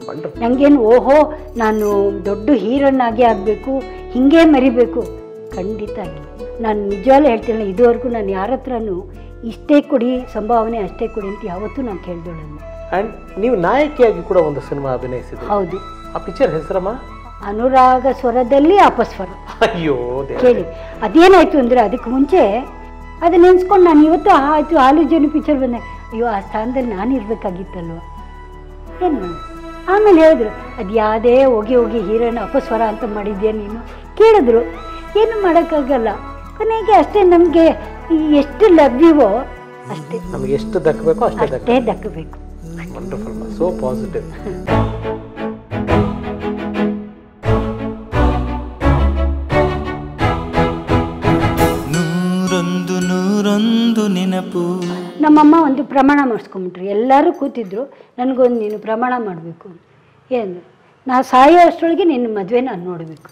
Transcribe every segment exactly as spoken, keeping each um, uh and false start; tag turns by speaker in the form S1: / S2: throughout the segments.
S1: ನನಗೇನು ಓಹೋ ನಾನು ದೊಡ್ಡ ಹೀರೋನ್ ಆಗಿ ಆಗಬೇಕು ಹೀಗೆ ಮರಿಬೇಕು ಖಂಡಿತ ಆಗಿಲ್ಲ. ನಾನು ನಿಜವಾಗ್ಲೂ ಹೇಳ್ತೀನಿ, ಇದುವರೆಗೂ ನಾನು ಯಾರ ಹತ್ರನೂ ಇಷ್ಟೇ ಕೊಡಿ ಸಂಭಾವನೆ ಅಷ್ಟೇ ಕೊಡಿ ಅಂತ ಯಾವತ್ತೂ ನಾನು ಕೇಳ್ದೋಳಲ್ಲ.
S2: ಆ್ಯಂಡ್ ನೀವು ನಾಯಕಿಯಾಗಿ ಕೂಡ ಒಂದು ಸಿನಿಮಾ ಅಭಿನಯಿಸಿದ್ರಿ.
S1: ಹೌದು.
S2: ಆ ಪಿಕ್ಚರ್ ಹೆಸರಮ್ಮ?
S1: ಅನುರಾಗ ಸ್ವರದಲ್ಲಿ ಅಪಸ್ವರ.
S2: ಅಯ್ಯೋ
S1: ಕೇಳಿ, ಅದೇನಾಯ್ತು ಅಂದರೆ ಅದಕ್ಕೆ ಮುಂಚೆ ಅದು ನೆನೆಸ್ಕೊಂಡು ನಾನು ಇವತ್ತು ಆಯಿತು ಹಾಲು ಜನ ಪಿಕ್ಚರ್ ಬಂದೆ, ಅಯ್ಯೋ ಆ ಸ್ಥಾನದಲ್ಲಿ ನಾನು ಇರಬೇಕಾಗಿತ್ತಲ್ವ ಏನು ಮಾಡಿ. ಆಮೇಲೆ ಹೇಳಿದ್ರು ಅದು ಯಾವುದೇ ಹೋಗಿ ಹೋಗಿ ಹೀರೋನ ಅಪಸ್ವರ ಅಂತ ಮಾಡಿದ್ಯಾ ನೀನು ಕೇಳಿದ್ರು. ಏನು ಮಾಡೋಕ್ಕಾಗಲ್ಲ, ಕೊನೆಗೆ ಅಷ್ಟೇ ನಮಗೆ ಎಷ್ಟು ಲಭ್ಯವೋ ಅಷ್ಟೇ
S2: ನಮಗೆ ಎಷ್ಟು ದಕ್ಕಬೇಕೋ ಅಷ್ಟೇ
S1: ಅಷ್ಟೇ ದಕ್ಕಬೇಕು.
S2: Wonderful, so positive.
S3: ನೂರೊಂದು ನೂರೊಂದು ನೆನಪು.
S1: ನಮ್ಮಮ್ಮ ಒಂದು ಪ್ರಮಾಣ ಮಾಡಿಸ್ಕೊಂಬಿಟ್ರು. ಎಲ್ಲರೂ ಕೂತಿದ್ರು, ನನಗೊಂದು ನೀನು ಪ್ರಮಾಣ ಮಾಡಬೇಕು. ಏನು ನಾ ಸಾಯೋ ಅಷ್ಟರೊಳಗೆ ನಿನ್ನ ಮದುವೆ ನಾನು ನೋಡಬೇಕು.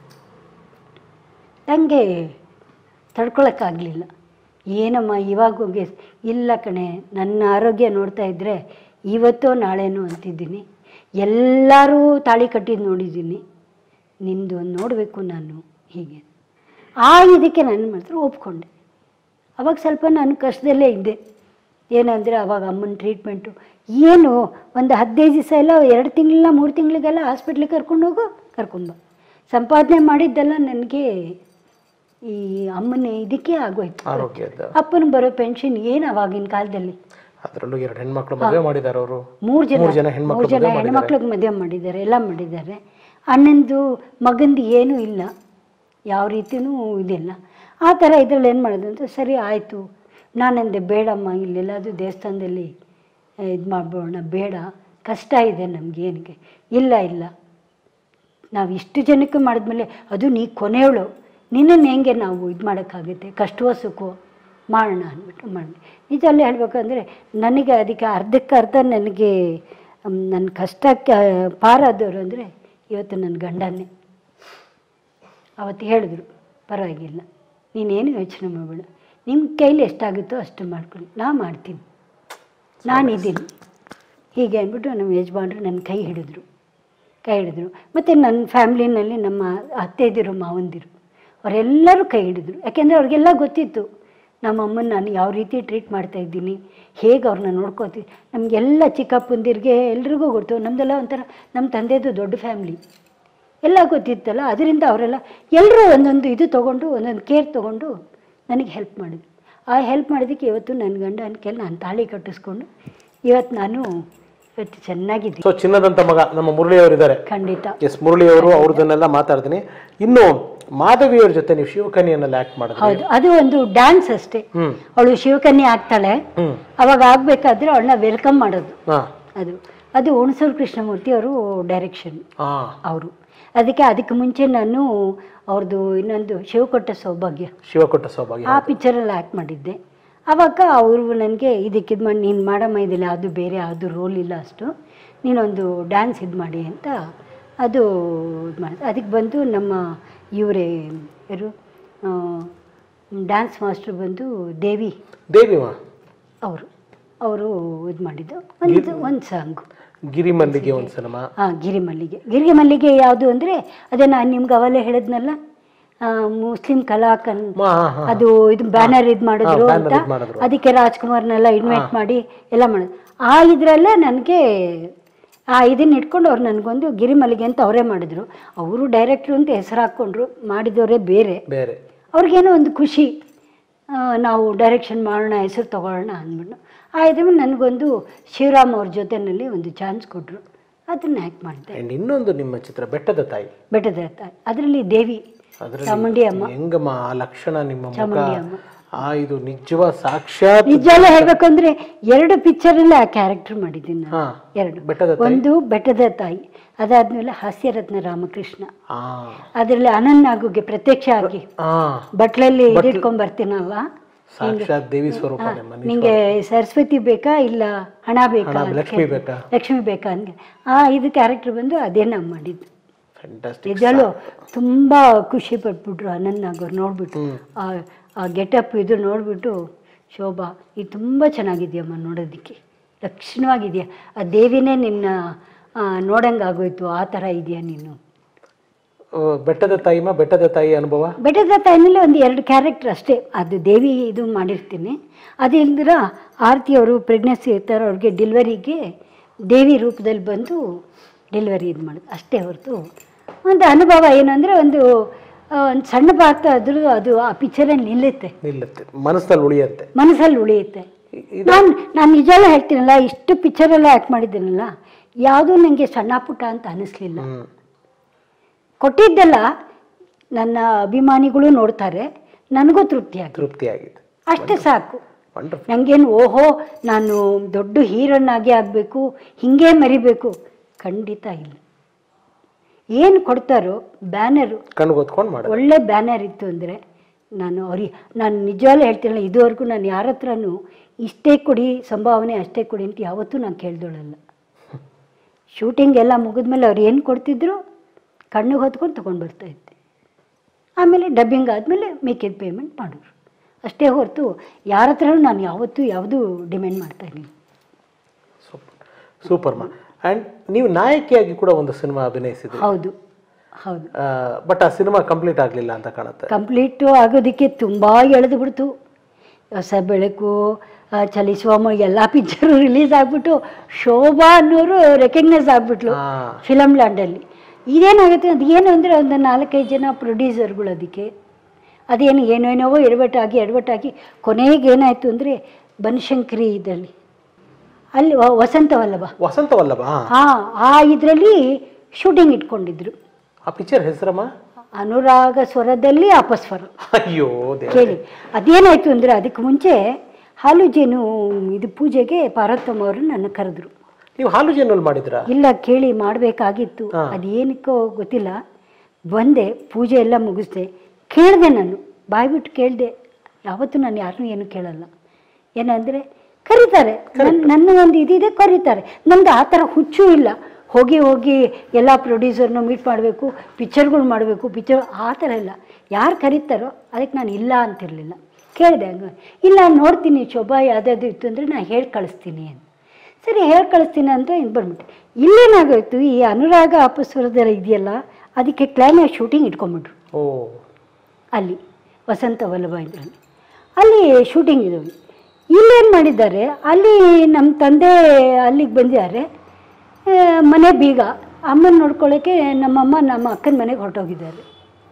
S1: ನನಗೆ ತಡ್ಕೊಳಕ್ಕಾಗಲಿಲ್ಲ. ಏನಮ್ಮ ಇವಾಗ ಹೋಗಿ, ಇಲ್ಲ ಕಣೆ ನನ್ನ ಆರೋಗ್ಯ ನೋಡ್ತಾ ಇದ್ದರೆ ಇವತ್ತೋ ನಾಳೆನೋ ಅಂತಿದ್ದೀನಿ, ಎಲ್ಲರೂ ತಾಳಿ ಕಟ್ಟಿದ್ದು ನೋಡಿದ್ದೀನಿ, ನಿಂದು ಒಂದು ನೋಡಬೇಕು ನಾನು ಹೀಗೆ. ಆ ಇದಕ್ಕೆ ನಾನು ಮಾತ್ರ ಒಪ್ಕೊಂಡೆ. ಅವಾಗ ಸ್ವಲ್ಪ ನಾನು ಕಷ್ಟದಲ್ಲೇ ಇದ್ದೆ. ಏನಂದರೆ ಅವಾಗ ಅಮ್ಮನ ಟ್ರೀಟ್ಮೆಂಟು ಏನು ಒಂದು ಹದಿನೈದು ದಿವಸ ಎಲ್ಲ ಎರಡು ತಿಂಗಳಿಲ್ಲ ಮೂರು ತಿಂಗಳಿಗೆಲ್ಲ ಹಾಸ್ಪಿಟ್ಲಿಗೆ ಕರ್ಕೊಂಡೋಗು ಕರ್ಕೊಂಡ್ಬ. ಸಂಪಾದನೆ ಮಾಡಿದ್ದೆಲ್ಲ ನನಗೆ ಈ ಅಮ್ಮನ ಇದಕ್ಕೆ ಆಗೋಯ್ತು. ಅಪ್ಪನ ಬರೋ ಪೆನ್ಷನ್ ಏನು ಅವಾಗಿನ ಕಾಲದಲ್ಲಿ.
S2: ಅದರಲ್ಲೂ ಎರಡು ಹೆಣ್ಮಕ್ಳು ಮದುವೆ ಮಾಡಿದ್ದಾರೆ ಅವರು.
S1: ಮೂರು ಜನ ಮೂರು ಜನ ಹೆಣ್ಮಕ್ಳಿಗೆ ಮದುವೆ ಮಾಡಿದ್ದಾರೆ, ಎಲ್ಲ ಮಾಡಿದ್ದಾರೆ. ಅಣ್ಣಂದು ಮಗಂದು ಏನೂ ಇಲ್ಲ, ಯಾವ ರೀತಿಯೂ ಇದಿಲ್ಲ. ಆ ಥರ ಇದರಲ್ಲಿ ಏನು ಮಾಡೋದು ಅಂತ ಸರಿ ಆಯಿತು. ನಾನಂದೆ ಬೇಡಮ್ಮ, ಇಲ್ಲೆಲ್ಲದು ದೇವಸ್ಥಾನದಲ್ಲಿ ಇದು ಮಾಡ್ಬೋಣ, ಬೇಡ ಕಷ್ಟ ಇದೆ ನಮಗೆ ಏನಕ್ಕೆ. ಇಲ್ಲ ಇಲ್ಲ ನಾವು ಇಷ್ಟು ಜನಕ್ಕೆ ಮಾಡಿದ್ಮೇಲೆ ಅದು ನೀ ಕೊನೆಯವಳು, ನಿನ್ನನ್ನು ಹೆಂಗೆ ನಾವು ಇದು ಮಾಡೋಕ್ಕಾಗುತ್ತೆ, ಕಷ್ಟವೋ ಸುಖವೋ ಮಾಡೋಣ ಅಂದ್ಬಿಟ್ಟು ಮಾಡಿ. ನಿಜಲ್ಲಿ ಹೇಳ್ಬೇಕಂದ್ರೆ ನನಗೆ ಅದಕ್ಕೆ ಅರ್ಧಕ್ಕೆ ಅರ್ಧ ನನಗೆ ನನ್ನ ಕಷ್ಟಕ್ಕೆ ಪಾರಾದವರು ಅಂದರೆ ಇವತ್ತು ನನ್ನ ಗಂಡನೇ. ಅವತ್ತು ಹೇಳಿದ್ರು ಪರವಾಗಿಲ್ಲ, ನೀನೇನು ಯೋಚನೆ ಮಾಡಬೇಡ, ನಿಮ್ಮ ಕೈಲಿ ಎಷ್ಟಾಗುತ್ತೋ ಅಷ್ಟು ಮಾಡ್ಕೊಂಡು ನಾ ಮಾಡ್ತೀನಿ, ನಾನಿದ್ದೀನಿ ಹೀಗೆ ಅಂದ್ಬಿಟ್ಟು ನಮ್ಮ ಯಜಮಾನ್ರು ನನ್ನ ಕೈ ಹಿಡಿದ್ರು ಕೈ ಹಿಡಿದ್ರು ಮತ್ತು ನನ್ನ ಫ್ಯಾಮ್ಲಿನಲ್ಲಿ ನಮ್ಮ ಅತ್ತೆದಿರು ಮಾವಂದಿರು ಅವರೆಲ್ಲರೂ ಕೈ ಹಿಡಿದ್ರು. ಯಾಕೆಂದರೆ ಅವ್ರಿಗೆಲ್ಲ ಗೊತ್ತಿತ್ತು ನಮ್ಮಮ್ಮನ ನಾನು ಯಾವ ರೀತಿ ಟ್ರೀಟ್ ಮಾಡ್ತಾಯಿದ್ದೀನಿ, ಹೇಗೆ ಅವ್ರನ್ನ ನೋಡ್ಕೋತೀವಿ. ನಮಗೆಲ್ಲ ಚಿಕ್ಕಪ್ಪಂದಿರಿಗೆ ಎಲ್ರಿಗೂ ಗೊತ್ತು. ನಮ್ಮದೆಲ್ಲ ಒಂಥರ ನಮ್ಮ ತಂದೆದು ದೊಡ್ಡ ಫ್ಯಾಮ್ಲಿ, ಎಲ್ಲ ಗೊತ್ತಿತ್ತಲ್ಲ. ಅದರಿಂದ ಅವರೆಲ್ಲ ಎಲ್ಲರೂ ಒಂದೊಂದು ಇದು ತೊಗೊಂಡು ಒಂದೊಂದು ಕೇರ್ ತೊಗೊಂಡು ನನಗೆ ಹೆಲ್ಪ್ ಮಾಡಿದ್ರು. ಆ ಹೆಲ್ಪ್ ಮಾಡಿದ್ದಕ್ಕೆ ಇವತ್ತು ನನ್ನ ಗಂಡ ಅನ್ಕೆಲ್ಲ ನಾನು ತಾಳಿ ಕಟ್ಟಿಸ್ಕೊಂಡು ಇವತ್ತು ನಾನು ಇವತ್ತು ಚೆನ್ನಾಗಿದ್ದೀನಿ.
S2: ಸೊ ಚಿನ್ನದಂತ ಮಗ ನಮ್ಮ ಮುರಳಿಯವರು ಇದ್ದಾರೆ.
S1: ಖಂಡಿತ
S2: ಎಸ್, ಮುರಳಿಯವರು ಅವ್ರದನ್ನೆಲ್ಲ ಮಾತಾಡ್ತೀನಿ. ಇನ್ನು ಮಾಧವಿಯವ್ರ ಜೊತೆ ನೀವು ಶಿವಕನ್ಯೆಯನ್ನೆಲ್ಲ ಆಕ್ಟ್ ಮಾಡಿದ್ರಿ.
S1: ಹೌದು, ಅದು ಒಂದು ಡ್ಯಾನ್ಸ್ ಅಷ್ಟೇ. ಅವಳು ಶಿವಕನ್ಯೆ ಆಗ್ತಾಳೆ, ಅವಾಗ ಆಗ್ಬೇಕಾದ್ರೆ ಅವಳನ್ನ ವೆಲ್ಕಮ್ ಮಾಡೋದು. ಅದು ಅದು ಹುಣಸೂರು ಕೃಷ್ಣಮೂರ್ತಿ ಅವರು ಡೈರೆಕ್ಷನ್ ಅವರು. ಅದಕ್ಕೆ ಅದಕ್ಕೆ ಮುಂಚೆ ನಾನು ಅವ್ರದ್ದು ಇನ್ನೊಂದು ಶಿವಕೊಟ್ಟ ಸೌಭಾಗ್ಯ
S2: ಶಿವಕೊಟ್ಟ ಸೌಭಾಗ್ಯ
S1: ಆ ಪಿಕ್ಚರಲ್ಲಿ ಆ್ಯಕ್ಟ್ ಮಾಡಿದ್ದೆ. ಆವಾಗ ಅವರು ನನಗೆ ಇದಕ್ಕೆ ಇದು ಮಾಡಿ, ನೀನು ಮಾಡಮ್ಮ ಇದಿಲ್ಲ, ಅದು ಬೇರೆ ಯಾವುದು ರೋಲ್ ಇಲ್ಲ ಅಷ್ಟು, ನೀನೊಂದು ಡ್ಯಾನ್ಸ್ ಇದು ಮಾಡಿ ಅಂತ ಅದು ಇದು ಮಾಡಿದೆ. ಅದಕ್ಕೆ ಬಂದು ನಮ್ಮ ಇವರೇ ಯಾರು ಡ್ಯಾನ್ಸ್ ಮಾಸ್ಟ್ರು ಬಂದು ದೇವಿ
S2: ದೇವಿ
S1: ಅವರು ಅವರು ಇದು ಮಾಡಿದ್ದು ಒಂದು ಒಂದು ಸಾಂಗು
S2: ಗಿರಿಮಲ್ಲಿಗೆ ಒಂದು ಸಿನಿಮಾ.
S1: ಹಾಂ, ಗಿರಿಮಲ್ಲಿಗೆ. ಗಿರಿಮಲ್ಲಿಗೆ ಯಾವುದು ಅಂದರೆ ಅದೇ ನಾನು ನಿಮ್ಗೆ ಅವೆಲ್ಲ ಹೇಳಿದ್ನಲ್ಲ, ಮುಸ್ಲಿಂ ಕಲಾಕನ್ ಅದು ಇದು ಬ್ಯಾನರ್ ಇದು ಮಾಡಿದ್ರು ಅಂತ, ಅದಕ್ಕೆ ರಾಜ್ಕುಮಾರ್ನೆಲ್ಲ ಇನ್ವೈಟ್ ಮಾಡಿ ಎಲ್ಲ ಮಾಡೋದು. ಆ ಇದರಲ್ಲೇ ನನಗೆ ಆ ಇದನ್ನ ಇಟ್ಕೊಂಡು ಅವ್ರು ನನಗೊಂದು ಗಿರಿಮಲ್ಲಿಗೆ ಅಂತ ಅವರೇ ಮಾಡಿದ್ರು. ಅವರು ಡೈರೆಕ್ಟ್ರು ಅಂತ ಹೆಸರು ಹಾಕ್ಕೊಂಡ್ರು, ಮಾಡಿದವರೇ ಬೇರೆ ಬೇರೆ. ಅವ್ರಿಗೇನೋ ಒಂದು ಖುಷಿ, ನಾವು ಡೈರೆಕ್ಷನ್ ಮಾಡೋಣ, ಹೆಸರು ತೊಗೊಳ್ಳೋಣ ಅಂದ್ಬಿಟ್ಟು. ಆ ಇದ್ರ ನನಗೊಂದು ಶಿವರಾಮ್ ಅವ್ರ ಜೊತೆಯಲ್ಲಿ ಒಂದು ಚಾನ್ಸ್ ಕೊಟ್ಟರು, ಅದನ್ನ ಆ್ಯಕ್ಟ್ ಮಾಡಿದೆ.
S2: ಇನ್ನೊಂದು ನಿಮ್ಮ ಚಿತ್ರ ಬೆಟ್ಟದ ತಾಯಿ.
S1: ಬೆಟ್ಟದ ತಾಯಿ ಅದರಲ್ಲಿ ದೇವಿ ಚಾಮುಂಡಿ ಅಮ್ಮ.
S2: ಹೆಂಗಮ್ಮ ಆ ಲಕ್ಷಣ ನಿಮ್ಮ ಚಾಮುಂಡಿ ಅಮ್ಮ, ಆ ಇದು ನಿಜವಾದ ಸಾಕ್ಷಾತ್.
S1: ನಿಜವಲ್ಲ ಹೇಳ್ಬೇಕಂದ್ರೆ ಎರಡು ಪಿಕ್ಚರಲ್ಲಿ ಆ ಕ್ಯಾರೆಕ್ಟರ್ ಮಾಡಿದ್ದೀನಿ ನಾನು. ಎರಡು, ಒಂದು ಬೆಟ್ಟದ ತಾಯಿ, ಅದಾದ್ಮೇಲೆ ಹಾಸ್ಯರತ್ನ ರಾಮಕೃಷ್ಣ. ಅದರಲ್ಲಿ ಅನನ್ನಾಗುಗೆ ಪ್ರತ್ಯಕ್ಷ ಆಗಿ ಬಟ್ಲಲ್ಲಿ ಇಟ್ಕೊಂಡ್ ಬರ್ತೀನಲ್ವ,
S2: ದೇವಿ ಸ್ವರೂಪ.
S1: ನಿಂಗೆ ಸರಸ್ವತಿ ಬೇಕಾ ಇಲ್ಲ ಹಣ ಬೇಕಾ, ಲಕ್ಷ್ಮಿ ಬೇಕಾ ಲಕ್ಷ್ಮಿ ಬೇಕಾ ಅಂದ್ಗೆ ಆ ಇದು ಕ್ಯಾರೆಕ್ಟರ್ ಬಂದು ಅದೇ ನಾವು ಮಾಡಿದ್ದು. ನಿಜಲ್ಲೂ ತುಂಬಾ ಖುಷಿ ಪಟ್ಬಿಟ್ರು ಅನನ್ನಾಗೋರು ನೋಡ್ಬಿಟ್ಟು. ಆ ಆ ಗೆಟಪ್ ಇದು ನೋಡ್ಬಿಟ್ಟು, ಶೋಭಾ ಇದು ತುಂಬ ಚೆನ್ನಾಗಿದೆಯಮ್ಮ ನೋಡೋದಕ್ಕೆ, ಲಕ್ಷಣವಾಗಿದೆಯಾ, ಆ ದೇವಿನೇ ನಿನ್ನ ನೋಡಂಗೆ ಆಗೋಯ್ತು, ಆ ಥರ ಇದೆಯಾ ನೀನು.
S2: ಬೆಟ್ಟದ ತಾಯಿಮ ಬೆಟ್ಟದ ತಾಯಿ ಅನುಭವ.
S1: ಬೆಟ್ಟದ ತಾಯಿನಲ್ಲಿ ಒಂದು ಎರಡು ಕ್ಯಾರೆಕ್ಟರ್ ಅಷ್ಟೇ, ಅದು ದೇವಿ ಇದು ಮಾಡಿರ್ತೀನಿ. ಅದಿಲ್ದಿರ ಆರತಿಯವರು ಪ್ರೆಗ್ನೆನ್ಸಿ ಇರ್ತಾರೆ, ಅವ್ರಿಗೆ ಡೆಲಿವರಿಗೆ ದೇವಿ ರೂಪದಲ್ಲಿ ಬಂದು ಡೆಲಿವರಿ ಇದು ಮಾಡೋದು ಅಷ್ಟೇ ಹೊರತು ಒಂದು ಅನುಭವ ಏನು ಅಂದರೆ ಒಂದು ಒಂದು ಸಣ್ಣ ಪಾತ್ರ ಆದರೂ ಅದು ಆ ಪಿಕ್ಚರಲ್ಲಿ ನಿಲ್ಲುತ್ತೆ,
S2: ನಿಲ್ಲುತ್ತೆ, ಮನಸ್ಸಲ್ಲಿ ಉಳಿಯುತ್ತೆ,
S1: ಮನಸ್ಸಲ್ಲಿ ಉಳಿಯುತ್ತೆ. ನಾನು ನಾನು ನಿಜವೂ ಹೇಳ್ತೀನಲ್ಲ, ಇಷ್ಟು ಪಿಕ್ಚರೆಲ್ಲ ಆ್ಯಕ್ಟ್ ಮಾಡಿದ್ದೀನಲ್ಲ, ಯಾವುದೂ ನನಗೆ ಸಣ್ಣ ಪುಟ್ಟ ಅಂತ ಅನ್ನಿಸ್ಲಿಲ್ಲ. ಕೊಟ್ಟಿದ್ದೆಲ್ಲ ನನ್ನ ಅಭಿಮಾನಿಗಳು ನೋಡ್ತಾರೆ, ನನಗೂ ತೃಪ್ತಿಯಾಗಿ
S2: ತೃಪ್ತಿಯಾಗಿದೆ,
S1: ಅಷ್ಟೇ ಸಾಕು. ನನಗೇನು ಓಹೋ ನಾನು ದೊಡ್ಡ ಹೀರೋನಾಗಿ ಆಗಬೇಕು, ಹೀಗೆ ಮರಿಬೇಕು, ಖಂಡಿತ ಇಲ್ಲ. ಏನು ಕೊಡ್ತಾರೋ ಬ್ಯಾನರು
S2: ಕಣ್ಗೊತ್ಕೊಂಡು ಮಾಡಿ
S1: ಒಳ್ಳೆ ಬ್ಯಾನರ್ ಇತ್ತು ಅಂದರೆ ನಾನು ಅವ್ರಿಗೆ ನಾನು ನಿಜವಾಗ್ಲೂ ಹೇಳ್ತೀನಲ್ಲ, ಇದುವರೆಗೂ ನಾನು ಯಾರ ಹತ್ರನೂ ಇಷ್ಟೇ ಕೊಡಿ ಸಂಭಾವನೆ ಅಷ್ಟೇ ಕೊಡಿ ಅಂತ ಯಾವತ್ತೂ ನಾನು ಕೇಳ್ದೋಳಲ್ಲ. ಶೂಟಿಂಗ್ ಎಲ್ಲ ಮುಗಿದ್ಮೇಲೆ ಅವ್ರು ಏನು ಕೊಡ್ತಿದ್ರು ಕಣ್ಣಿಗೆ ಹೊತ್ಕೊಂಡು ತೊಗೊಂಡು ಬರ್ತಾಯಿದ್ದೆ. ಆಮೇಲೆ ಡಬ್ಬಿಂಗ್ ಆದಮೇಲೆ ಮಿಕ್ಕಿದ ಪೇಮೆಂಟ್ ಮಾಡೋರು ಅಷ್ಟೇ ಹೊರತು ಯಾರ ಹತ್ರನೂ ನಾನು ಯಾವತ್ತೂ ಯಾವುದೂ ಡಿಮ್ಯಾಂಡ್ ಮಾಡ್ತಾಯಿದ್ದೀನಿ.
S2: ಸೂಪರ್ ಸೂಪರ್ಮಾ. ಆ್ಯಂಡ್ ನೀವು ನಾಯಕಿಯಾಗಿ ಕೂಡ ಒಂದು ಸಿನಿಮಾ ಅಭಿನಯಿಸಿದ್ರಿ.
S1: ಹೌದು ಹೌದು.
S2: ಬಟ್ ಆ ಸಿನಿಮಾ ಕಂಪ್ಲೀಟ್ ಆಗಲಿಲ್ಲ ಅಂತ ಕಾಣುತ್ತೆ.
S1: ಕಂಪ್ಲೀಟು ಆಗೋದಕ್ಕೆ ತುಂಬ ಎಳೆದು ಬಿಡ್ತು. ಹೊಸ ಬೆಳಕು, ಚಲಿಸುವ ಎಲ್ಲ ಪಿಕ್ಚರು ರಿಲೀಸ್ ಆಗಿಬಿಟ್ಟು ಶೋಭಾ ಅನ್ನೋರು ರೆಕಗ್ನೈಸ್ ಆಗಿಬಿಟ್ಲು ಫಿಲಮ್ ಲ್ಯಾಂಡಲ್ಲಿ. ಇದೇನಾಗುತ್ತೆ ಅದು ಏನು ಅಂದರೆ ಒಂದು ನಾಲ್ಕೈದು ಜನ ಪ್ರೊಡ್ಯೂಸರ್ಗಳು ಅದಕ್ಕೆ ಅದೇನು ಏನೇನೋ ಎಡವಟ್ಟಾಗಿ ಎಡವಟ್ಟಾಗಿ ಕೊನೆಗೆ ಏನಾಯಿತು ಅಂದರೆ ಬನಶಂಕರಿ ಇದರಲ್ಲಿ ಅಲ್ಲಿ ವಸಂತ ವಲ್ಲಭ
S2: ವಸಂತ ವಲ್ಲಭ
S1: ಹಾಂ ಆ ಇದರಲ್ಲಿ ಶೂಟಿಂಗ್ ಇಟ್ಕೊಂಡಿದ್ರು.
S2: ಆ ಪಿಕ್ಚರ್ ಹೆಸರಮ್ಮ
S1: ಅನುರಾಗ ಸ್ವರದಲ್ಲಿ ಅಪಸ್ವರ.
S2: ಅಯ್ಯೋ
S1: ಕೇಳಿ ಅದೇನಾಯಿತು ಅಂದರೆ ಅದಕ್ಕೆ ಮುಂಚೆ ಹಾಲು ಜೇನು ಇದು ಪೂಜೆಗೆ ಪಾರ್ವತಮ್ಮ ಅವರು ನನ್ನ ಕರೆದ್ರು.
S2: ನೀವು ಹಾಲು ಜೇನಲ್ಲಿ ಮಾಡಿದ್ರಾ?
S1: ಇಲ್ಲ ಕೇಳಿ ಮಾಡಬೇಕಾಗಿತ್ತು, ಅದೇನಕ್ಕೋ ಗೊತ್ತಿಲ್ಲ. ಬಂದೆ, ಪೂಜೆ ಎಲ್ಲ ಮುಗಿಸ್ದೆ, ಕೇಳಿದೆ, ನಾನು ಬಾಯ್ಬಿಟ್ಟು ಕೇಳಿದೆ. ಯಾವತ್ತೂ ನಾನು ಯಾರನ್ನೂ ಏನು ಕೇಳಲ್ಲ. ಏನಂದರೆ ಕರೀತಾರೆ, ನನ್ನ ನನ್ನ ಒಂದು ಇದಿದೆ ಕರೀತಾರೆ. ನಮ್ಮದು ಆ ಥರ ಹುಚ್ಚೂ ಇಲ್ಲ, ಹೋಗಿ ಹೋಗಿ ಎಲ್ಲ ಪ್ರೊಡ್ಯೂಸರ್ನು ಮೀಟ್ ಮಾಡಬೇಕು, ಪಿಕ್ಚರ್ಗಳು ಮಾಡಬೇಕು, ಪಿಕ್ಚರ್ ಆ ಥರ ಇಲ್ಲ. ಯಾರು ಕರೀತಾರೋ ಅದಕ್ಕೆ ನಾನು ಇಲ್ಲ ಅಂತಿರಲಿಲ್ಲ. ಕೇಳಿದೆ, ಹಂಗೆ ಇಲ್ಲ ನೋಡ್ತೀನಿ ಶೋಭಾ ಯಾವುದಾದ್ರು ಇತ್ತು ಅಂದರೆ ನಾನು ಹೇಳಿ ಕಳಿಸ್ತೀನಿ ಅಂತ. ಸರಿ ಹೇಳಿ ಕಳಿಸ್ತೀನಿ ಅಂತ ಇನ್ನು ಬಂದ್ಬಿಟ್ಟೆ. ಇಲ್ಲೇನಾಗೋಯ್ತು, ಈ ಅನುರಾಗ ಅಪಸ್ವರದಲ್ಲಿ ಇದೆಯಲ್ಲ ಅದಕ್ಕೆ ಕ್ಲೈಮ್ಯಾಕ್ಸ್ ಶೂಟಿಂಗ್ ಇಟ್ಕೊಂಬಿಟ್ರು.
S2: ಓ
S1: ಅಲ್ಲಿ ವಸಂತ ವಲ್ಲಭ ಇದರಲ್ಲಿ ಅಲ್ಲಿ ಶೂಟಿಂಗ್ ಇದು. ಇಲ್ಲೇನು ಮಾಡಿದ್ದಾರೆ, ಅಲ್ಲಿ ನಮ್ಮ ತಂದೆ ಅಲ್ಲಿಗೆ ಬಂದಿದ್ದಾರೆ, ಮನೆ ಬೀಗ ಅಮ್ಮನ ನೋಡ್ಕೊಳ್ಳೋಕ್ಕೆ ನಮ್ಮಮ್ಮ ನಮ್ಮ ಅಕ್ಕನ ಮನೆಗೆ ಹೊರಟೋಗಿದ್ದಾರೆ.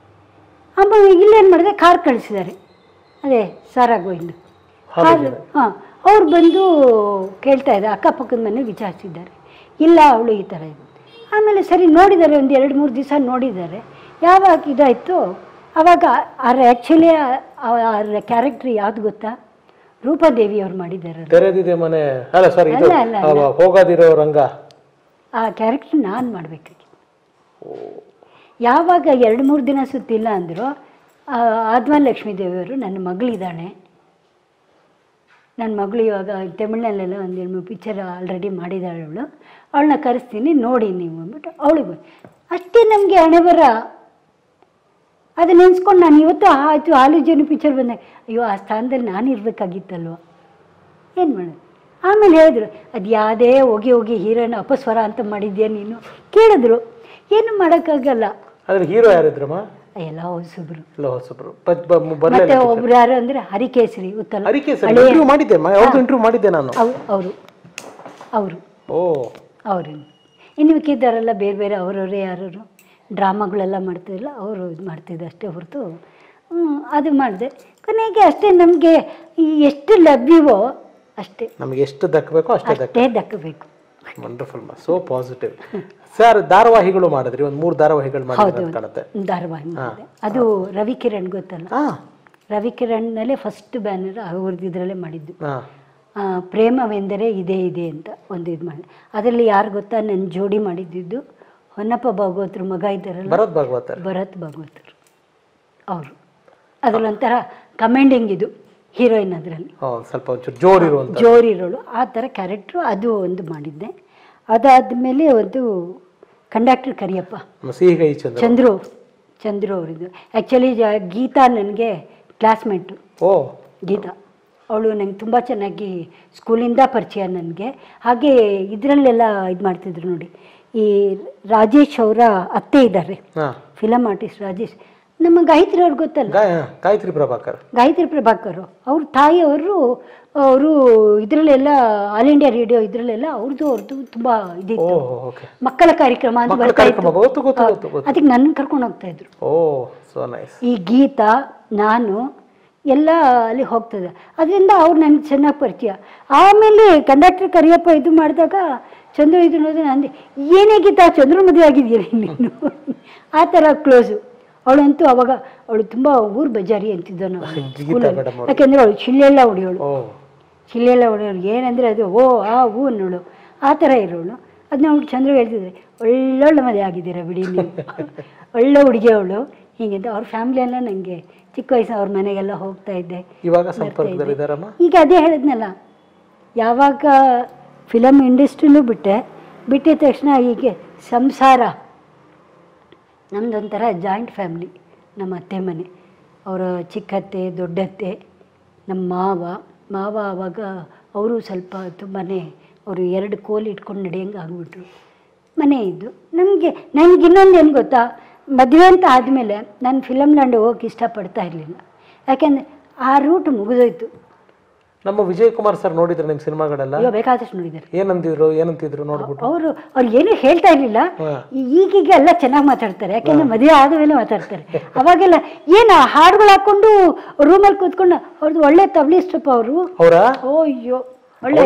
S1: ಅಮ್ಮ ಇಲ್ಲೇನು ಮಾಡಿದೆ, ಕಾರ್ ಕಳಿಸಿದ್ದಾರೆ, ಅದೇ ಸಾರಾಗೋಯ್ದು ಕಾರ್. ಹಾಂ, ಅವ್ರು ಬಂದು ಕೇಳ್ತಾ ಇದ್ದಾರೆ, ಅಕ್ಕಪಕ್ಕದ ಮನೆ ವಿಚಾರಿಸಿದ್ದಾರೆ, ಇಲ್ಲ ಅವಳು ಈ ಥರ ಇದೆ. ಆಮೇಲೆ ಸರಿ ನೋಡಿದ್ದಾರೆ, ಒಂದು ಎರಡು ಮೂರು ದಿವಸ ನೋಡಿದ್ದಾರೆ. ಯಾವಾಗ ಇದಾಯಿತು ಆವಾಗ ಅವ್ರ ಆ್ಯಕ್ಚುಲಿ ಅವ್ರ ಕ್ಯಾರೆಕ್ಟ್ರ್ ಯಾವ್ದು ಗೊತ್ತಾ, ರೂಪಾದೇವಿ ಅವ್ರು ಮಾಡಿದ್ದಾರೆ.
S2: ತೆರೆದಿದೆ ಮನೆ ಅಲ್ಲ ಸಾರಿ
S1: ಅಲ್ಲ ಅಲ್ಲ
S2: ಹೋಗೋದಿರೋ ರಂಗ,
S1: ಆ ಕ್ಯಾರೆಕ್ಟ್ರ್ ನಾನು ಮಾಡಬೇಕಾಗಿತ್ತು. ಯಾವಾಗ ಎರಡು ಮೂರು ದಿನ ಸುತ್ತಿಲ್ಲ ಅಂದರು, ಆದ್ವಾನ್ ಲಕ್ಷ್ಮೀ ದೇವಿಯವರು ನನ್ನ ಮಗಳಿದ್ದಾಳೆ, ನನ್ನ ಮಗಳು ಇವಾಗ ತಮಿಳ್ನಲ್ಲೆಲ್ಲ ಒಂದು ಎರಡು ಮೂರು ಪಿಕ್ಚರ್ ಆಲ್ರೆಡಿ ಮಾಡಿದ್ದಾಳೆ, ಅವಳು ಅವಳನ್ನ ಕರೆಸ್ತೀನಿ ನೋಡಿ ನೀವು ಅಂದ್ಬಿಟ್ಟು ಅವಳಿಗೆ ಅಷ್ಟೇ ನಮಗೆ ಹಣೆ ಬರ. ಅದು ನೆನೆಸ್ಕೊಂಡು ನಾನು ಇವತ್ತು ಆಯಿತು ಹಾಲು ಜೇನು ಪಿಕ್ಚರ್ ಬಂದಾಗ ಅಯ್ಯೋ ಆ ಸ್ಥಾನದಲ್ಲಿ ನಾನು ಇರಬೇಕಾಗಿತ್ತಲ್ವ, ಏನು ಮಾಡೋದು. ಆಮೇಲೆ ಹೇಳಿದ್ರು, ಅದು ಯಾವುದೇ ಹೋಗಿ ಹೋಗಿ ಹೀರೋನ ಅಪಸ್ವರ ಅಂತ ಮಾಡಿದ್ಯಾ ನೀನು ಕೇಳಿದ್ರು. ಏನು ಮಾಡೋಕ್ಕಾಗಲ್ಲ.
S2: ಅದ್ರ ಹೀರೋ ಯಾರಿದ್ರಮ್ಮ?
S1: ಎಲ್ಲ ಹೊಸಬ್ರು
S2: ಹೊಸಬ್ರು
S1: ಮತ್ತೆ ಒಬ್ರು ಯಾರು ಅಂದರೆ ಹರಿಕೇಸರಿ ಉತ್ತಲ
S2: ಮಾಡಿದ್ದೆ, ಇಂಟರ್ವ್ಯೂ ಮಾಡಿದ್ದೆ ನಾನು.
S1: ಅವರು ಅವರು
S2: ಓ
S1: ಅವರು ಇನ್ನು ಮಿಕ್ಕಿದ್ದಾರೆಲ್ಲ ಬೇರೆ ಬೇರೆ ಅವರವರೇ ಯಾರು ಡ್ರಾಮಾಗಳೆಲ್ಲ ಮಾಡ್ತಿದ್ದಿಲ್ಲ, ಅವರು ಇದು ಮಾಡ್ತಿದ್ದೆ ಅಷ್ಟೇ ಹೊರತು ಅದು ಮಾಡಿದೆ. ಕೊನೆಗೆ ಅಷ್ಟೇ ನಮಗೆ ಎಷ್ಟು ಲಭ್ಯವೋ ಅಷ್ಟೇ,
S2: ನಮಗೆ ಎಷ್ಟು ದಕ್ಕಬೇಕೋ ಅಷ್ಟೇ
S1: ಅಷ್ಟೇ ದಕ್ಕಬೇಕು.
S2: Wonderful, so positive. ಸರ್ ಧಾರಾವಾಹಿಗಳು ಮಾಡಿದ್ರಿ, ಒಂದು ಮೂರು ಧಾರಾವಾಹಿಗಳು ಮಾಡಿದ್ರೆ ಕಾಣುತ್ತೆ.
S1: ಧಾರಾವಾಹಿ ಮಾಡಿದೆ, ಅದು ರವಿಕಿರಣ್ ಗೊತ್ತಲ್ಲ, ರವಿಕಿರಣ್ನಲ್ಲೇ ಫಸ್ಟ್ ಬ್ಯಾನರ್ ಅವ್ರದ್ದು ಇದರಲ್ಲೇ ಮಾಡಿದ್ದು. ಪ್ರೇಮವೆಂದರೆ ಇದೇ ಇದೆ ಅಂತ ಒಂದು ಇದು ಮಾಡಿ, ಅದರಲ್ಲಿ ಯಾರು ಗೊತ್ತಾ ನನ್ನ ಜೋಡಿ ಮಾಡಿದ್ದು ಹೊನ್ನಪ್ಪ ಭಾಗವತರು ಮಗ ಇದ್ದಾರಲ್ಲ,
S2: ಭರತ್ ಭಾಗವತರ್
S1: ಭರತ್ ಭಾಗವತರು ಅವರು. ಅದರಲ್ಲೊಂಥರ ಕಮೆಂಡಿಂಗ್ ಇದು ಹೀರೋಯಿನ್, ಅದರಲ್ಲಿ
S2: ಸ್ವಲ್ಪ ಜೋರಿರೋಳು
S1: ಜೋರಿರೋಳು ಆ ಥರ ಕ್ಯಾರೆಕ್ಟ್ರು, ಅದು ಒಂದು ಮಾಡಿದ್ದೆ. ಅದಾದಮೇಲೆ ಒಂದು ಕಂಡಕ್ಟರ್ ಕರಿಯಪ್ಪ ಚಂದ್ರು ಚಂದ್ರು ಅವರಿದ್ದು. ಆ್ಯಕ್ಚುಲಿ ಗೀತಾ ನನಗೆ ಕ್ಲಾಸ್ಮೇಟು.
S2: ಓ
S1: ಗೀತಾ ಅವಳು ನಂಗೆ ತುಂಬ ಚೆನ್ನಾಗಿ ಸ್ಕೂಲಿಂದ ಪರಿಚಯ ನನಗೆ. ಹಾಗೆ ಇದರಲ್ಲೆಲ್ಲ ಇದು ಮಾಡ್ತಿದ್ರು ನೋಡಿ, ಈ ರಾಜೇಶ್ ಅವರ ಅತ್ತೆ ಇದ್ದಾರೆ, ಫಿಲಮ್ ಆರ್ಟಿಸ್ಟ್ ರಾಜೇಶ್, ನಮ್ಮ ಗಾಯತ್ರಿ ಅವ್ರಿಗೆ ಗೊತ್ತಲ್ಲ,
S2: ಗಾಯತ್ರಿ ಪ್ರಭಾಕರ್
S1: ಗಾಯತ್ರಿ ಪ್ರಭಾಕರ್ ಅವ್ರ ತಾಯಿಯವರು ಅವರು ಇದರಲ್ಲೆಲ್ಲ ಆಲ್ ಇಂಡಿಯಾ ರೇಡಿಯೋ ಇದರಲ್ಲೆಲ್ಲ ಅವ್ರದ್ದು ಅವ್ರದ್ದು ತುಂಬ ಇದಿತ್ತು, ಮಕ್ಕಳ ಕಾರ್ಯಕ್ರಮ ಅಂತ ಬರ್ತಾ ಇತ್ತು. ಅದಕ್ಕೆ ನನ್ನ ಕರ್ಕೊಂಡು ಹೋಗ್ತಾ ಇದ್ರು. ಈ ಗೀತಾ ನಾನು ಎಲ್ಲ ಅಲ್ಲಿ ಹೋಗ್ತದೆ, ಅದರಿಂದ ಅವ್ರು ನನಗೆ ಚೆನ್ನಾಗಿ ಪರಿಚಯ. ಆಮೇಲೆ ಕಂಡಕ್ಟರ್ ಕರಿಯಪ್ಪ ಇದು ಮಾಡಿದಾಗ ಚಂದ್ರು ಇದು ನೋಡಿದ್ರೆ ನಂದು ಏನೇ ಗೀತಾ ಚಂದ್ರು ಮದುವೆ ಆಗಿದೆಯಲ್ಲ ನೀನು ಆ ಥರ ಕ್ಲೋಸು. ಅವಳಂತೂ ಅವಾಗ ಅವಳು ತುಂಬ ಊರು ಬಜಾರಿ ಅಂತಿದ್ದೋ ನಾವು ಸ್ಕೂಲಲ್ಲಿ, ಯಾಕೆಂದರೆ ಅವಳು ಶಿಲ್ಲೆಲ್ಲ ಹೊಡಿಯೋಳು, ಶಿಲ್ಲೆಲ್ಲ ಹೊಡಿಯೋಳು ಏನಂದರೆ ಅದು ಓ ಆ ಹೂ ಅನ್ನೋಳು ಆ ಥರ ಇರೋಳು. ಅದನ್ನ ಅವ್ಳು ಚಂದ್ರು ಹೇಳ್ತಿದ್ರೆ ಒಳ್ಳೊಳ್ಳೆ ಮದುವೆ ಆಗಿದ್ದೀರ ಬಿಡಿ ನೀವು, ಒಳ್ಳೆ ಹುಡುಗಿ ಅವಳು ಹೀಗೆ. ಅವ್ರ ಫ್ಯಾಮಿಲಿ ಎಲ್ಲ ನನಗೆ ಚಿಕ್ಕ ವಯಸ್ಸು ಅವ್ರ ಮನೆಗೆಲ್ಲ ಹೋಗ್ತಾ ಇದ್ದೆ. ಈಗ ಅದೇ ಹೇಳಿದ್ನಲ್ಲ, ಯಾವಾಗ ಫಿಲಮ್ ಇಂಡಸ್ಟ್ರಿನೂ ಬಿಟ್ಟೆ, ಬಿಟ್ಟಿದ ತಕ್ಷಣ ಹೀಗೆ ಸಂಸಾರ ನಮ್ಮದೊಂಥರ ಜಾಯಿಂಟ್ ಫ್ಯಾಮ್ಲಿ. ನಮ್ಮ ಅತ್ತೆ ಮನೆ, ಅವರ ಚಿಕ್ಕತ್ತೆ ದೊಡ್ಡತ್ತೆ, ನಮ್ಮ ಮಾವ ಮಾವ ಆವಾಗ ಅವರು ಸ್ವಲ್ಪ ತುಂಬಾ ಅವರು ಎರಡು ಕೋಲು ಇಟ್ಕೊಂಡು ನಡೆಯಂಗೆ ಆಗಿಬಿಟ್ರು. ಮನೆ ಇದ್ದು ನಮಗೆ ನನಗೆ ಇನ್ನೊಂದು ಏನು ಗೊತ್ತಾ, ಮದುವೆ ಅಂತ ಆದಮೇಲೆ ನಾನು ಫಿಲಮ್ ಲ್ಯಾಂಡ್ ಹೋಗೋಕೆ ಇಷ್ಟಪಡ್ತಾ ಇರಲಿಲ್ಲ, ಯಾಕೆಂದರೆ ಆ ರೂಟ್ ಮುಗಿದೋಯ್ತು.
S2: ನಮ್ಮ ವಿಜಯ್ ಕುಮಾರ್ ಸರ್ ನೋಡಿದ್ರು ನಿಮ್ಮ ಸಿನಿಮಾಗಳೆಲ್ಲ?
S1: ಬೇಕಾದಷ್ಟು ನೋಡಿದ್ದಾರೆ.
S2: ಏನಂತಿದ್ರು ಏನಂತಿದ್ರು ನೋಡ್ಬಿಟ್ಟು?
S1: ಅವರು ಅವ್ರು ಏನೂ ಹೇಳ್ತಾ ಇರಲಿಲ್ಲ, ಈಗೀಗ ಎಲ್ಲ ಚೆನ್ನಾಗಿ ಮಾತಾಡ್ತಾರೆ, ಯಾಕೆಂದ್ರೆ ಮದುವೆ ಆದ ಮೇಲೆ ಮಾತಾಡ್ತಾರೆ. ಅವಾಗೆಲ್ಲ ಏನು ಹಾಡುಗಳು ಹಾಕೊಂಡು ರೂಮಲ್ಲಿ ಕೂತ್ಕೊಂಡು ಅವ್ರದ್ದು ಒಳ್ಳೆ ತಬಲಿಸ್ಟಪ್ಪ ಅವರು. ಓ ಅಯ್ಯೋ ಒಳ್ಳೆ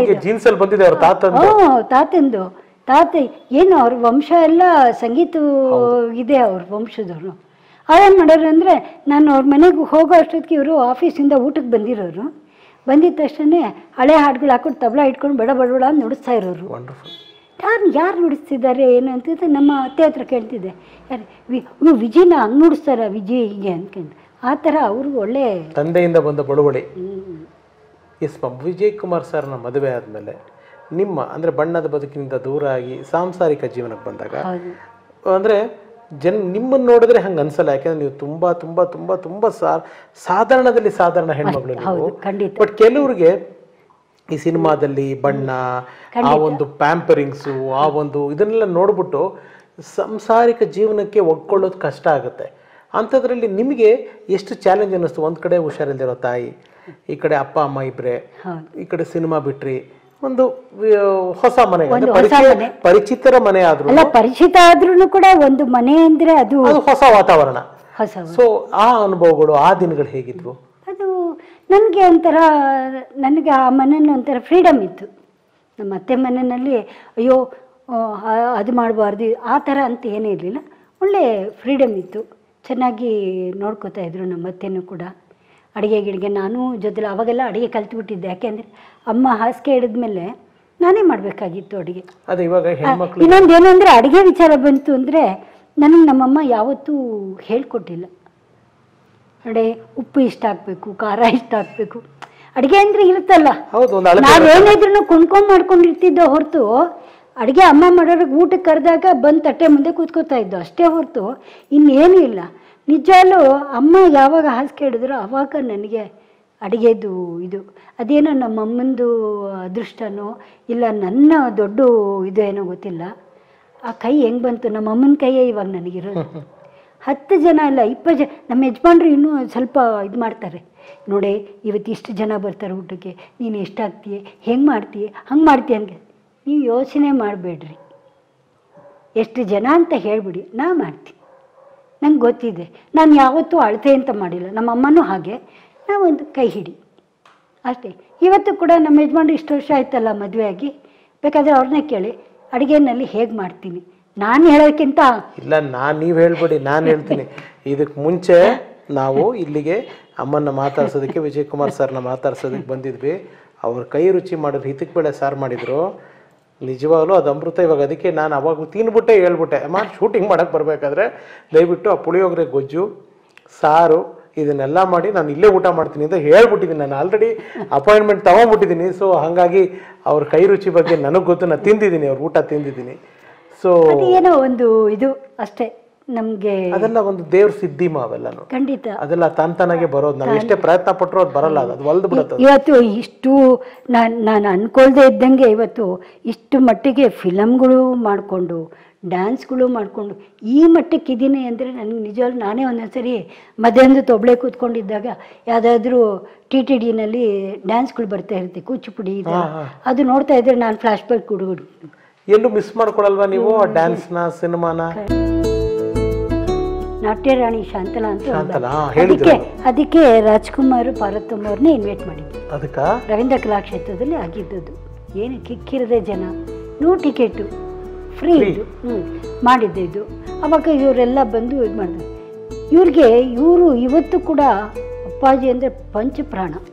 S1: ಹ್ಞೂ ತಾತಂದು ತಾತ ಏನು ಅವ್ರ ವಂಶ ಎಲ್ಲ ಸಂಗೀತ ಇದೆ, ಅವ್ರ ವಂಶದವರು. ಅದೇನು ಮಾಡೋರು ಅಂದರೆ ನಾನು ಅವ್ರ ಮನೆಗೆ ಹೋಗೋ ಅಷ್ಟೊತ್ತಿಗೆ ಇವರು ಆಫೀಸಿಂದ ಊಟಕ್ಕೆ ಬಂದಿರೋರು, ಬಂದಿದ್ದ ತಕ್ಷಣ ಹಳೆ ಹಾಡುಗಳು ಹಾಕೊಂಡು ತಬಲ ಇಟ್ಕೊಂಡು ಬಡ ಬಡಬಡ ಅಂತ ನುಡಿಸ್ತಾ ಇರೋರು. ಯಾರು ಯಾರು ನುಡಿಸ್ತಿದ್ದಾರೆ ಏನು ಅಂತಿದ್ರೆ ನಮ್ಮ ಅತ್ತೆ ಹತ್ರ ಕೇಳ್ತಿದ್ದೆ, ಯಾರು ವಿ ವಿಜಯನ ಹಂಗೆ ನುಡಿಸ್ತಾರ ವಿಜಯ್ ಹೀಗೆ ಅಂದ್ಕೊಂಡು. ಆ ಥರ ಅವರು ಒಳ್ಳೆ
S2: ತಂದೆಯಿಂದ ಬಂದ ಬಳುವಳಿ. ಎಸ್ ವಿಜಯ್ ಕುಮಾರ್ ಸರ್ನ ಮದುವೆ ಆದಮೇಲೆ ನಿಮ್ಮ ಅಂದರೆ ಬಣ್ಣದ ಬದುಕಿನಿಂದ ದೂರ ಆಗಿ ಸಾಂಸಾರಿಕ ಜೀವನಕ್ಕೆ ಬಂದಾಗ ಅಂದರೆ ಜನ ನಿಮ್ಮನ್ನು ನೋಡಿದ್ರೆ ಹಂಗೆ ಅನ್ಸಲ್ಲ, ಯಾಕೆಂದ್ರೆ ನೀವು ತುಂಬಾ ತುಂಬಾ ತುಂಬಾ ತುಂಬಾ ಸಾಧಾರಣದಲ್ಲಿ ಸಾಧಾರಣ ಹೆಣ್ಮಗಳು ನೀವು. ಬಟ್ ಕೆಲವ್ರಿಗೆ ಈ ಸಿನಿಮಾದಲ್ಲಿ ಬಣ್ಣ, ಆ ಒಂದು ಪ್ಯಾಂಪರಿಂಗ್ಸು, ಆ ಒಂದು ಇದನ್ನೆಲ್ಲ ನೋಡ್ಬಿಟ್ಟು ಸಾಂಸಾರಿಕ ಜೀವನಕ್ಕೆ ಒಗ್ಕೊಳ್ಳೋದು ಕಷ್ಟ ಆಗುತ್ತೆ. ಅಂಥದ್ರಲ್ಲಿ ನಿಮಗೆ ಎಷ್ಟು ಚಾಲೆಂಜ್ ಅನ್ನಿಸ್ತು? ಒಂದು ಕಡೆ ಹುಷಾರಿಲ್ದಿರೋ ತಾಯಿ, ಈ ಕಡೆ ಅಪ್ಪ ಅಮ್ಮ ಇಬ್ಬರೇ, ಈ ಕಡೆ ಸಿನಿಮಾ ಬಿಟ್ರಿ, ಒಂದು ಹೊಸ ಮನೆ, ಪರಿಚಿತರ ಮನೆ ಆದ್ರೂ
S1: ಅಲ್ಲ, ಪರಿಚಿತ ಆದ್ರೂ ಕೂಡ ಒಂದು ಮನೆ ಅಂದ್ರೆ ಅದು
S2: ಹೊಸ ವಾತಾವರಣ. ಸೊ ಆ ಅನುಭವಗಳು, ಆ ದಿನಗಳು ಹೇಗಿದ್ವು?
S1: ಅದು ನನಗೆ ಒಂಥರ, ನನಗೆ ಆ ಮನೆಯಲ್ಲಿ ಒಂಥರ ಫ್ರೀಡಮ್ ಇತ್ತು. ನಮ್ಮ ಅತ್ತೆ ಮನೆಯಲ್ಲಿ ಅಯ್ಯೋ ಅದು ಮಾಡಬಾರ್ದು ಆ ಥರ ಅಂತ ಏನೂ ಇರಲಿಲ್ಲ, ಒಳ್ಳೆ ಫ್ರೀಡಮ್ ಇತ್ತು. ಚೆನ್ನಾಗಿ ನೋಡ್ಕೋತಾ ಇದ್ರು ನಮ್ಮ ಅತ್ತೆನೂ ಕೂಡ. ಅಡುಗೆ ಗಿಡಿಗೆ ನಾನು ಜೊತೆಲಿ ಅವಾಗೆಲ್ಲ ಅಡುಗೆ ಕಲ್ತ್ಬಿಟ್ಟಿದ್ದೆ, ಯಾಕೆಂದರೆ ಅಮ್ಮ ಹಾಸಿಗೆ ಹಿಡಿದ್ಮೇಲೆ ನಾನೇ ಮಾಡಬೇಕಾಗಿತ್ತು ಅಡುಗೆ. ಇನ್ನೊಂದು ಏನು ಅಂದರೆ ಅಡುಗೆ ವಿಚಾರ ಬಂತು ಅಂದರೆ ನನಗೆ ನಮ್ಮಮ್ಮ ಯಾವತ್ತೂ ಹೇಳ್ಕೊಟ್ಟಿಲ್ಲ. ಅಡೆ ಉಪ್ಪು ಇಷ್ಟ ಹಾಕಬೇಕು, ಖಾರ ಇಷ್ಟ ಹಾಕಬೇಕು, ಅಡುಗೆ ಅಂದರೆ ಇರುತ್ತಲ್ಲ, ನಾವೇನಿದ್ರು ಕುಣ್ಕೊಂಡು ಮಾಡ್ಕೊಂಡಿರ್ತಿದ್ದೋ ಹೊರತು ಅಡುಗೆ ಅಮ್ಮ ಮಾಡೋರಿಗೆ ಊಟಕ್ಕೆ ಕರೆದಾಗ ಬಂದು ತಟ್ಟೆ ಮುಂದೆ ಕೂತ್ಕೋತಾ ಇದ್ದೋ ಅಷ್ಟೇ ಹೊರತು ಇನ್ನೇನೂ ಇಲ್ಲ. ನಿಜವೂ ಅಮ್ಮ ಯಾವಾಗ ಹಾಸಿಗೆ ಹಿಡಿದ್ರು ಆವಾಗ ನನಗೆ ಅಡುಗೆದು ಇದು ಅದೇನೋ ನಮ್ಮಮ್ಮಂದು ಅದೃಷ್ಟನೋ ಇಲ್ಲ ನನ್ನ ದೊಡ್ಡ ಇದು ಏನೋ ಗೊತ್ತಿಲ್ಲ, ಆ ಕೈ ಹೆಂಗೆ ಬಂತು, ನಮ್ಮಮ್ಮನ ಕೈಯೇ ಇವಾಗ ನನಗಿರೋದು. ಹತ್ತು ಜನ ಇಲ್ಲ ಇಪ್ಪತ್ತು ಜನ ನಮ್ಮ ಯಜಮಾನ್ರು ಇನ್ನೂ ಸ್ವಲ್ಪ ಇದು ಮಾಡ್ತಾರೆ, ನೋಡಿ ಇವತ್ತು ಇಷ್ಟು ಜನ ಬರ್ತಾರೆ ಊಟಕ್ಕೆ, ನೀನು ಎಷ್ಟು ಹಾಕ್ತೀಯ, ಹೆಂಗೆ ಮಾಡ್ತೀಯ, ಹಂಗೆ ಮಾಡ್ತೀಯ ಹಂಗೆ. ನೀವು ಯೋಚನೆ ಮಾಡಬೇಡ್ರಿ, ಎಷ್ಟು ಜನ ಅಂತ ಹೇಳಿಬಿಡಿ, ನಾ ಮಾಡ್ತೀನಿ. ನಂಗೆ ಗೊತ್ತಿದೆ, ನಾನು ಯಾವತ್ತೂ ಅಳತೆ ಅಂತ ಮಾಡಿಲ್ಲ, ನಮ್ಮಮ್ಮನೂ ಹಾಗೆ. ನಾವೊಂದು ಕೈ ಹಿಡಿ ಅಷ್ಟೇ. ಇವತ್ತು ಕೂಡ ನಮ್ಮ ಯಜಮಾನ್ರು ಇಷ್ಟು ವರ್ಷ ಆಯ್ತಲ್ಲ ಮದುವೆ ಆಗಿ, ಬೇಕಾದರೆ ಅವ್ರನ್ನೇ ಕೇಳಿ ಅಡುಗೆನಲ್ಲಿ ಹೇಗೆ ಮಾಡ್ತೀನಿ. ನಾನು ಹೇಳೋಕ್ಕಿಂತ
S2: ಇಲ್ಲ, ನಾನು ನೀವು ಹೇಳ್ಬೇಡಿ, ನಾನು ಹೇಳ್ತೀನಿ. ಇದಕ್ಕೆ ಮುಂಚೆ ನಾವು ಇಲ್ಲಿಗೆ ಅಮ್ಮನ್ನ ಮಾತಾಡ್ಸೋದಕ್ಕೆ ವಿಜಯ್ ಕುಮಾರ್ ಸರ್ನ ಮಾತಾಡ್ಸೋದಕ್ಕೆ ಬಂದಿದ್ವಿ. ಅವ್ರ ಕೈ ರುಚಿ ಮಾಡಿದ್ರು, ಹಿತಕ್ಕೆ ಬೇಳೆ ಸಾರು ಮಾಡಿದ್ರು, ನಿಜವಾಗ್ಲೂ ಅದು ಅಮೃತ. ಇವಾಗ ಅದಕ್ಕೆ ನಾನು ಅವಾಗ ತಿಂದ್ಬಿಟ್ಟೆ ಹೇಳ್ಬಿಟ್ಟೆ, ಅಮ್ಮ ಶೂಟಿಂಗ್ ಮಾಡೋಕ್ಕೆ ಬರಬೇಕಾದ್ರೆ ದಯವಿಟ್ಟು ಆ ಪುಳಿಯೋಗರೆ ಗೊಜ್ಜು ಸಾರು ಇದನ್ನೆಲ್ಲ ಮಾಡಿ ನಾನು ಇಲ್ಲೇ ಊಟ ಮಾಡ್ತೀನಿ ಅಂತ ಹೇಳ್ಬಿಟ್ಟಿದ್ದೀನಿ. ನಾನು ಆಲ್ರೆಡಿ ಅಪಾಯಿಂಟ್ಮೆಂಟ್ ತೊಗೊಂಡ್ಬಿಟ್ಟಿದ್ದೀನಿ. ಸೊ ಹಾಗಾಗಿ ಅವ್ರ ಕೈ ರುಚಿ ಬಗ್ಗೆ ನನಗೆ ಗೊತ್ತು, ನಾನು ತಿಂದಿದ್ದೀನಿ, ಅವ್ರ ಊಟ ತಿಂದಿದ್ದೀನಿ. ಸೊ
S1: ಏನೋ ಒಂದು ಇದು ಅಷ್ಟೇ. ನಮಗೆ
S2: ಅದೆಲ್ಲ ಒಂದು ದೇವ್ರ ಸಿದ್ಧಿಮ ಅವೆಲ್ಲನು
S1: ಖಂಡಿತ
S2: ಅದೆಲ್ಲ ತಾನ್ ತಾನಾಗೆ ಬರೋದು. ನಾವು ಎಷ್ಟೇ ಪ್ರಯತ್ನ ಪಟ್ಟರು ಅದು ಬರಲ್ಲ, ಅದು ಒಲ್ದು ಬಿಡುತ್ತೆ.
S1: ಇವತ್ತು ಇಷ್ಟು ನಾನು ನಾನು ಅನ್ಕೊಳ್ದೆ ಇದ್ದಂಗೆ ಇವತ್ತು ಇಷ್ಟು ಮಟ್ಟಿಗೆ ಫಿಲಮ್ಗಳು ಮಾಡಿಕೊಂಡು ಡ್ಯಾನ್ಸ್ಗಳು ಮಾಡಿಕೊಂಡು ಈ ಮಟ್ಟಕ್ಕೆ ಇದ್ದೀನಿ ಅಂದರೆ ನನಗೆ ನಿಜವಾಗ್ಲೂ ನಾನೇ ಒಂದೊಂದ್ಸರಿ ಮಧ್ಯಾಹ್ನದ ತೊಬ್ಳೆ ಕೂತ್ಕೊಂಡಿದ್ದಾಗ ಯಾವುದಾದ್ರೂ ಟಿ ಟಿ ಡಿನಲ್ಲಿ ಡ್ಯಾನ್ಸ್ಗಳು ಬರ್ತಾ ಇರುತ್ತೆ, ಕೂಚಿಪುಡಿ ಇದೆ, ಅದು ನೋಡ್ತಾ ಇದ್ದರೆ ನಾನು ಫ್ಲ್ಯಾಶ್ ಬ್ಯಾಕ್ ಹುಡುಗರು
S2: ಎಲ್ಲೂ ಮಿಸ್ ಮಾಡ್ಕೊಳಲ್ವಾ ನೀವು ಆ ಡ್ಯಾನ್ಸ್ನ ಸಿನಿಮಾನ?
S1: ನಾಟ್ಯ ರಾಣಿ ಶಾಂತಲಾ ಅಂತ
S2: ಶಾಂತಲಾ, ಹಾ,
S1: ಅದಕ್ಕೆ
S2: ಹೇಳಿದ್ರು.
S1: ಅದಕ್ಕೆ ರಾಜ್ಕುಮಾರ್ ಪಾರ್ವತಮ್ಮ ಅವ್ರನ್ನ ಇನ್ವೈಟ್ ಮಾಡಿದ್ರು.
S2: ಅದಕ್ಕ
S1: ರವೀಂದ್ರ ಕಲಾಕ್ಷೇತ್ರದಲ್ಲಿ ಆಗಿದ್ದದು. ಏನು ಕಿಕ್ಕಿರದೆ ಜನ, ನೋ ಟಿಕೆಟು, ಫ್ರೀ ಇದು. ಹ್ಞೂ ಮಾಡಿದ್ದೆ ಇದು. ಅವಾಗ ಇವರೆಲ್ಲ ಬಂದು ಇದು ಮಾಡಿದ್ರು. ಇವ್ರಿಗೆ ಇವರು ಇವತ್ತು ಕೂಡ ಅಪ್ಪಾಜಿ ಅಂದರೆ ಪಂಚಪ್ರಾಣ.